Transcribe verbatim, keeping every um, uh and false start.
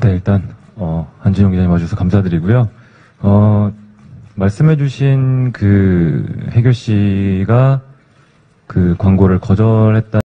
네, 일단 어, 한진용 기자님 와주셔서 감사드리고요. 어, 말씀해주신 그 해교 씨가 그 광고를 거절했다.